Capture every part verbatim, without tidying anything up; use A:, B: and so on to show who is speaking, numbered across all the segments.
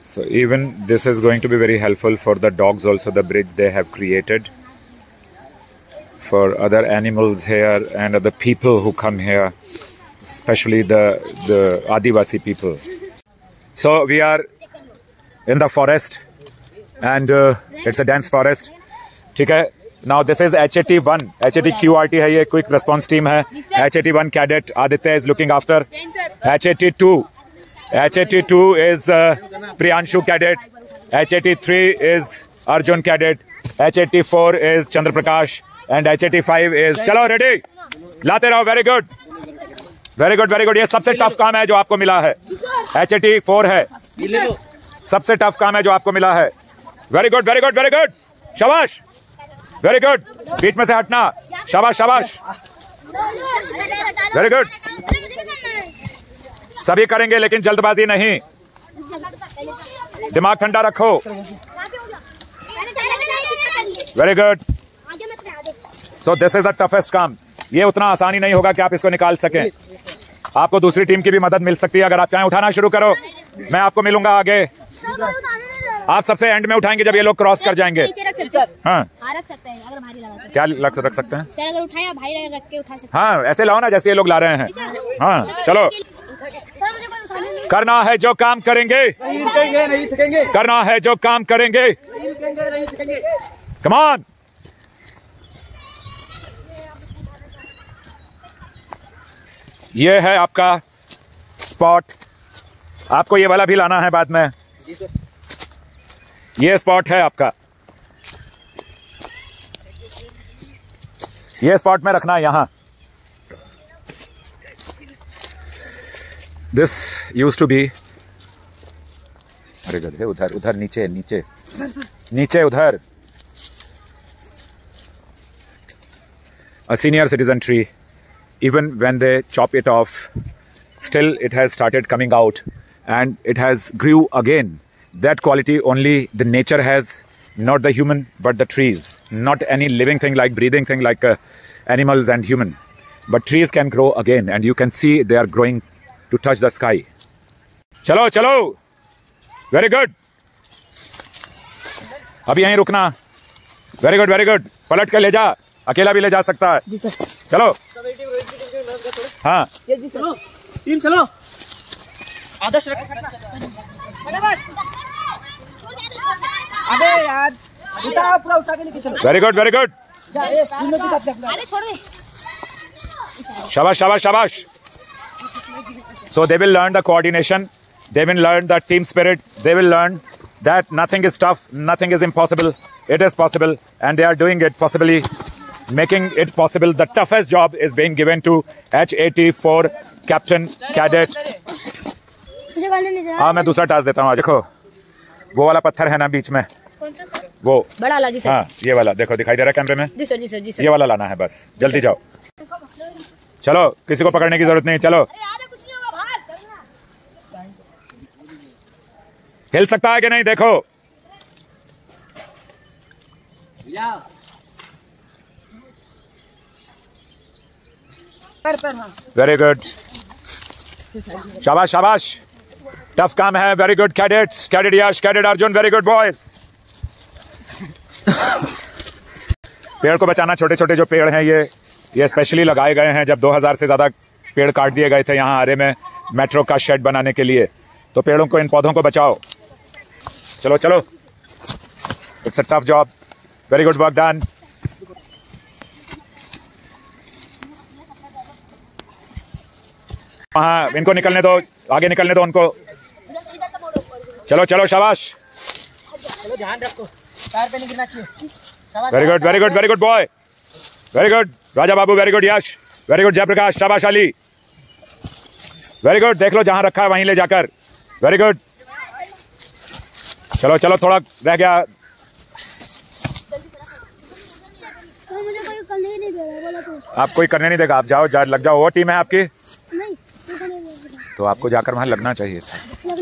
A: So even this is going to be very helpful for the dogs also, the bridge they have created for other animals here and other people who come here, especially the the Adivasi people. So we are in the forest and uh, it's a dense forest. ठीक है. Now this is H A T one. H A T Q R T है ये, quick response team है. H A T one cadet Aditya is looking after. H A T two. H A T two is uh, Priyanshu cadet. H A T three is Arjun cadet. H A T four is Chandra Prakash. And H A T five is चलो ready. लाते रहो. Very good. Very good, very good. ये सबसे tough काम है जो आपको मिला है. H A T four है. सबसे टफ काम है जो आपको मिला है. Very good, very good, very good. शाबाश. Very good. बीच में से हटना. शाबाश, शाबाश. Very good. सभी करेंगे लेकिन जल्दबाजी नहीं. दिमाग ठंडा रखो. Very good. So this is the toughest काम. ये उतना आसानी नहीं होगा कि आप इसको निकाल सकें. आपको दूसरी टीम की भी मदद मिल सकती है. अगर आप चाहें उठाना शुरू करो, मैं आपको मिलूंगा आगे. आप सबसे एंड में उठाएंगे जब ये लोग क्रॉस कर जाएंगे. हाँ, रख सकते हैं अगर भारी लगा तो. क्या लग रख सकते हैं सर? अगर उठाया भारी रख के उठा सकते हैं. हाँ, ऐसे लाओ ना जैसे ये लोग ला रहे हैं. हाँ, चलो. करना है जो काम करेंगे, करना है जो काम करेंगे. Come on. ये है आपका स्पॉट. आपको ये वाला भी लाना है बाद में. ये स्पॉट है आपका. ये स्पॉट में रखना है यहां. This use to be. अरे गधे, उधर उधर नीचे नीचे नीचे उधर. A senior citizen tree. Even when they chop it off, still it has started coming out and it has grew again. That quality only the nature has, not the human, but the trees. Not any living thing like breathing thing like uh, animals and human. But trees can grow again and you can see they are growing to touch the sky. Chalo, chalo. Very good. अभी यहीं रुकना. Very good, very good. पलट के ले जा. अकेला भी ले जा सकता है. जी सर. चलो. हाँ. टीम चलो. आदर्श अबे यार उठा पूरा उठा के लेके चलो. Very good, very good. शाबाश, शाबाश, शाबाश. So they will learn the coordination. They will learn the team spirit. They will learn that nothing is tough, nothing is impossible. It is possible, and they are doing it possibly. Making it possible. The toughest job is being given to H A T four Captain Cadet. हाँ, मैं दूसरा task देता हूँ. देखो वो वाला पत्थर है ना बीच में. कौन सा सर? वो बड़ा वाला. जी सर. हाँ, ये वाला देखो दिखाई दे रहा है कैमरे में. जी सर, जी सर, जी सर. ये वाला लाना है बस. जल्दी जाओ. चलो, किसी को पकड़ने की जरूरत नहीं. चलो. हिल सकता है कि नहीं देखो. Very good. शाबाश, शाबाश. टफ काम है. Very good cadets. Cadet Yash, cadet Arjun. Very good boys. पेड़ को बचाना. छोटे छोटे जो पेड़ हैं ये ये स्पेशली लगाए गए हैं जब दो हज़ार से ज्यादा पेड़ काट दिए गए थे यहाँ आरे में मेट्रो का शेड बनाने के लिए. तो पेड़ों को, इन पौधों को बचाओ. चलो चलो. It's a tough job. Very good work done. हाँ, इनको निकलने दो. आगे निकलने दो उनको. चलो चलो, शाबाश. चलो, ध्यान रखो पैर पे नहीं गिरना चाहिए. Very good, very good, very good boy. Very good Raja Babu. Very good Yash. Very good Jayaprakash. शाबाश अली. Very good. देख लो जहां रखा है वहीं ले जाकर. Very good. चलो चलो, थोड़ा रह गया. आप कोई करने नहीं देगा. आप जाओ, जा, लग जाओ. वो टीम है आपकी. तो आपको जाकर वहां लगना चाहिए था.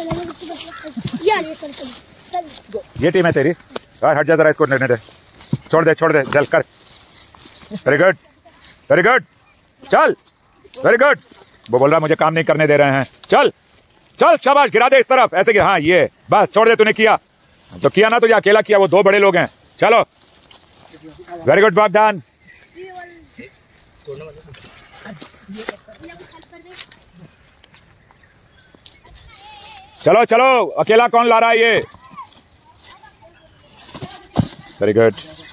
A: ये टीम है तेरी. यार हट जा जरा, इसको रहने दे. छोड़ दे, छोड़ दे, जल कर. Very good, very good. चल. Very good. वो बोल रहा मुझे काम नहीं करने दे रहे हैं. चल. चल शाबाश, गिरा दे इस तरफ ऐसे कि हाँ ये बस छोड़ दे, तूने किया तो किया ना, तुझे अकेला किया, वो दो बड़े लोग हैं। चलो वेरी गुड वर्क डन। चलो चलो, अकेला कौन ला रहा है ये? Very good.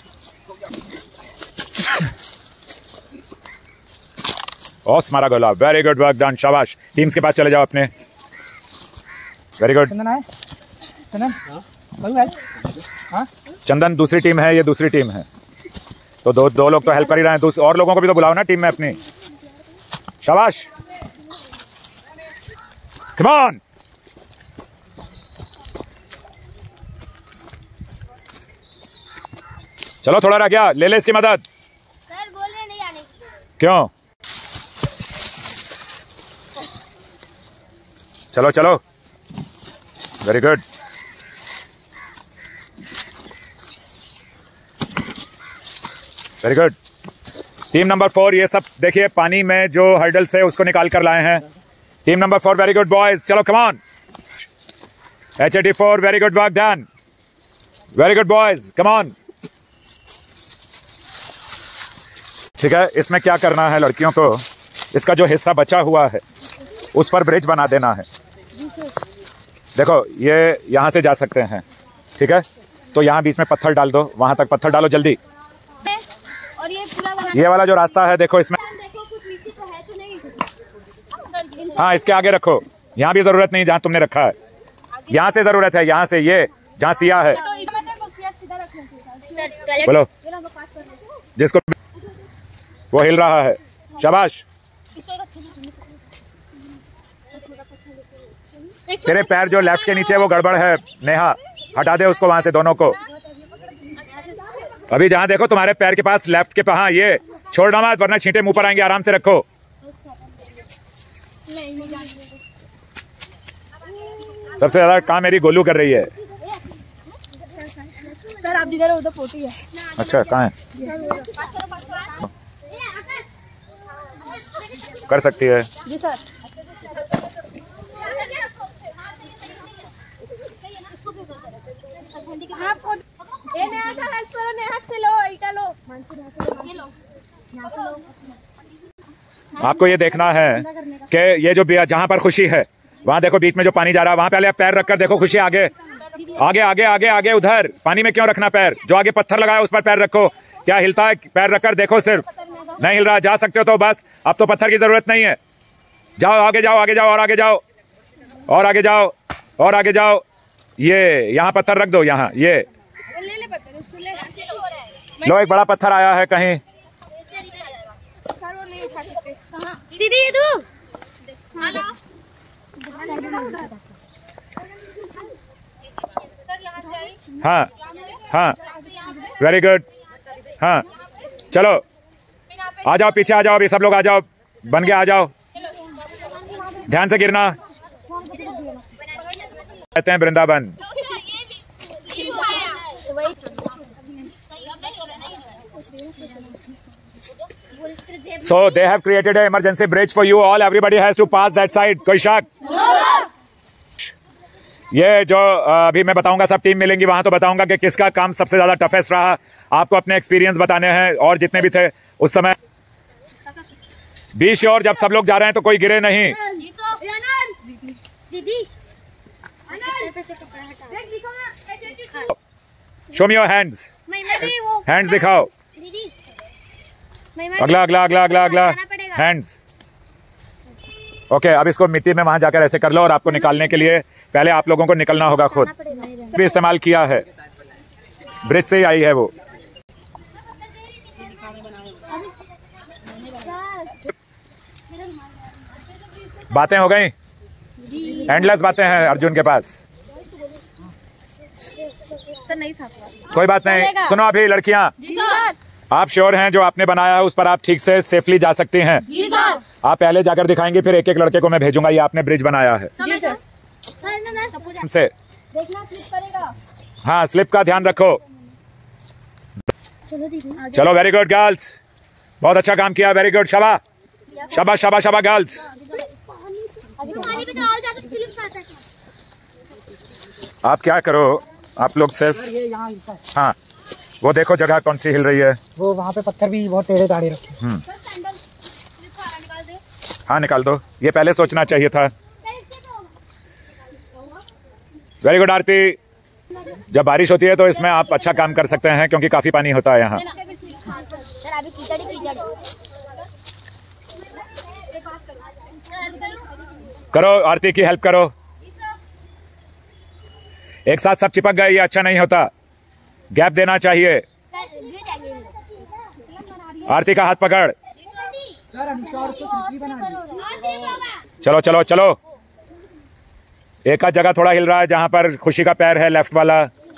A: ओस मारा गोला, वेरी गुड वर्क डन, शाबाश। टीम्स के पास चले जाओ अपने। Very good.
B: चंदन आए, चंदन हाँ?
A: चंदन दूसरी टीम है, ये दूसरी टीम है, तो दो दो लोग तो हेल्प कर ही रहे हैं, और लोगों को भी तो बुलाओ ना टीम में अपनी। शाबाश, कम ऑन। चलो थोड़ा रह गया, ले ले इसकी मदद।
C: सर बोल रहे नहीं आने।
A: क्यों? चलो चलो, very good. Very good. Team number four, ये सब देखिए पानी में जो हर्डल्स थे उसको निकाल कर लाए हैं। Team number four, very good boys, चलो come on. H eighty four, very good work done, very good boys, come on. ठीक है, इसमें क्या करना है लड़कियों को, इसका जो हिस्सा बचा हुआ है उस पर ब्रिज बना देना है। देखो ये यहां से जा सकते हैं, ठीक है, तो यहां बीच में पत्थर डाल दो, वहां तक पत्थर डालो जल्दी।
C: और ये पूरा
A: ये वाला जो रास्ता है देखो इसमें,
C: देखो कुछ मिट्टी तो है तो नहीं।
A: हाँ इसके आगे रखो, यहाँ भी जरूरत नहीं जहाँ तुमने रखा है, यहाँ से जरूरत है, यहाँ से ये जहाँ सिया है। बोलो जिसको वो हिल रहा है, शाबाश। तेरे पैर जो लेफ्ट के नीचे वो गड़बड़ है नेहा, हटा दे उसको वहां से दोनों को। अभी जहां देखो तुम्हारे पैर के पास लेफ्ट के, हाँ ये छोड़ना मत वरना छींटे मुंह पर आएंगे, आराम से रखो। सबसे ज्यादा काम मेरी गोलू कर रही है।
C: सर आप जिधर उधर पोटी है।
A: अच्छा कहाँ है? कर सकती है
C: जी सर। ये नेहा का हेल्प करो, नेहा से लो, इटा लो, ये लो।
A: आपको ये देखना है कि ये जो जहां पर खुशी है वहां देखो बीच में जो पानी जा रहा है, वहां पहले आप पैर रखकर देखो खुशी आगे आगे आगे आगे आगे उधर पानी में क्यों रखना पैर, जो आगे पत्थर लगाया उस पर पैर रखो। क्या हिलता है? पैर रखकर देखो, सिर्फ नहीं हिल रहा, जा सकते हो तो बस, अब तो पत्थर की जरूरत नहीं है। जाओ आगे जाओ आगे जाओ और आगे जाओ और आगे जाओ और आगे जाओ। ये यहाँ पत्थर रख दो, यहाँ ये लो, एक बड़ा पत्थर आया है कहीं।
C: दीदी ये तू
A: हाँ हाँ वेरी गुड। हाँ चलो आ जाओ, पीछे आ जाओ, अभी सब लोग आ जाओ, बन गया, आ जाओ, ध्यान से गिरना। कहते हैं Vrindavan. So they have created an emergency bridge for you all. Everybody has to pass that side. कोई शक? ये जो अभी मैं बताऊंगा, सब टीम मिलेंगी वहां, तो बताऊंगा कि किसका काम सबसे ज्यादा टफेस्ट रहा। आपको अपने एक्सपीरियंस बताने हैं, और जितने भी थे उस समय। बी श्योर जब सब लोग जा रहे हैं तो कोई गिरे नहीं।
C: दीदी
A: show me your hands, hands दिखाओ। अगला अगला अगला अगला अगला हैंड्स। ओके अब इसको मिट्टी में वहां जाकर ऐसे कर लो, और आपको निकालने के लिए पहले आप लोगों को निकलना होगा खुद। भी इस्तेमाल किया है, ब्रिज से ही आई है वो। बातें हो गई, एंडलेस बातें हैं अर्जुन के पास।
C: सर नहीं साफ,
A: कोई बात नहीं, सुनो अभी लड़कियां, आप श्योर हैं जो आपने बनाया है उस पर आप ठीक से सेफली जा सकती हैं?
C: जी सर।
A: आप पहले जाकर दिखाएंगे, फिर एक एक लड़के को मैं भेजूंगा। ये आपने ब्रिज बनाया है
C: जी सर। सर
A: से
C: देखना स्लिप करेगा।
A: हाँ स्लिप का ध्यान रखो।
C: चलो दीदी
A: चलो वेरी गुड गर्ल्स, बहुत अच्छा काम किया, वेरी गुड, शाबा शाबा शाबा शाबा गर्ल्स।
C: पानी में तो और ज्यादा स्लिप आता है।
A: आप क्या करो, आप लोग सिर्फ
B: ये यहाँ हिलता है।
A: हाँ, वो देखो जगह कौन सी हिल रही है।
B: वो वहाँ पे पत्थर भी बहुत टेढ़े ताड़े रखे।
A: हम्म, हाँ निकाल दो, ये पहले सोचना चाहिए था। Very good Aarti. जब बारिश होती है तो इसमें आप अच्छा काम कर सकते हैं क्योंकि काफी पानी होता है यहाँ। करो आरती की हेल्प करो। एक साथ सब चिपक गए, ये अच्छा नहीं होता, गैप देना चाहिए। आरती का हाथ पकड़।
B: सर अनुष्का और उसको स्लिपरी बना दी।
A: चलो चलो चलो, एक आध जगह थोड़ा हिल रहा है जहां पर खुशी का पैर है, लेफ्ट वाला।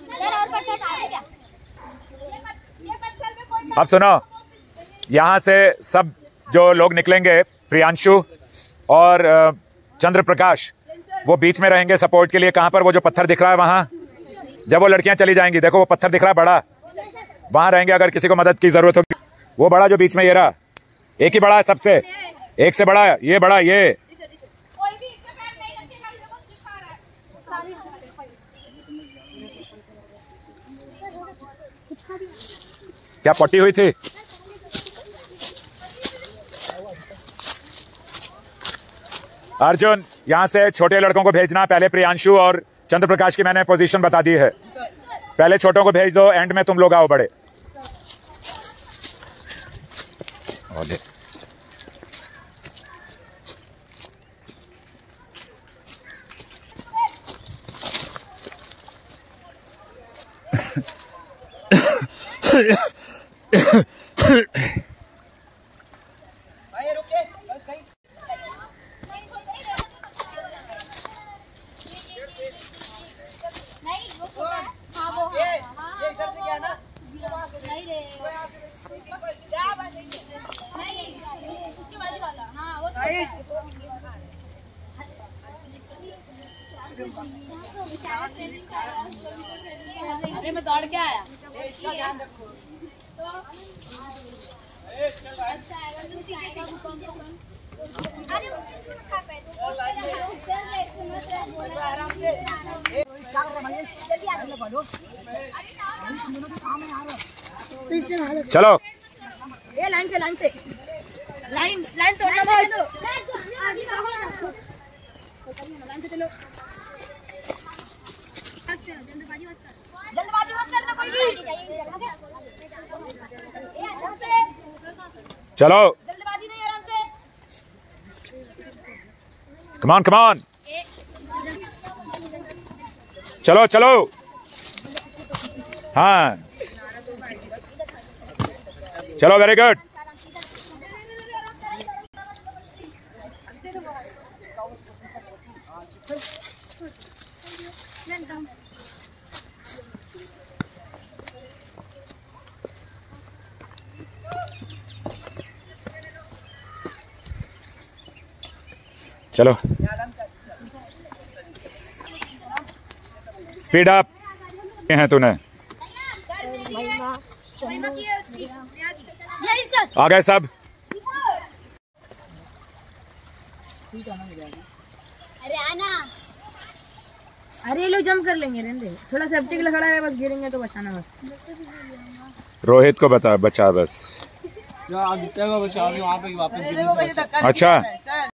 A: अब सुनो, यहां से सब जो लोग निकलेंगे, प्रियांशु और चंद्र प्रकाश, वो बीच में रहेंगे सपोर्ट के लिए। कहां पर वो जो पत्थर दिख रहा है वहां, जब वो लड़कियां चली जाएंगी, देखो वो पत्थर दिख रहा है बड़ा, वहां रहेंगे अगर किसी को मदद की जरूरत होगी। वो बड़ा जो बीच में ये रहा, एक ही बड़ा है सबसे, एक से बड़ा है ये, बड़ा ये। क्या पट्टी हुई थी? अर्जुन, यहां से छोटे लड़कों को भेजना। पहले प्रियांशु और चंद्र प्रकाश की मैंने पोजीशन बता दी है, पहले छोटों को भेज दो, एंड में तुम लोग आओ बड़े।
C: अरे मैं दौड़ के आया।
A: चलो
C: ये लाइन से लाइन से लाइन लाइन तोड़ना मत। लाइन से चलो। जल्दबाजी मत कर, जल्दबाजी मत करना कोई भी।
A: चलो,
C: जल्दबाजी नहीं, आराम से।
A: कम ऑन कम ऑन, चलो चलो। हाँ चलो, वेरी गुड। चलो, स्पीड अप हैं तूने। आ गए सब।
C: अरे आना, अरे ये लोग जंप कर लेंगे, रहने थोड़ा सेफ्टी के लिए खड़ा है, बस गिरेंगे तो बचाना बस।
A: रोहित को बता, बचा बस।
B: जो आदित्य को बचा, वहाँ पे वापस।
A: अच्छा।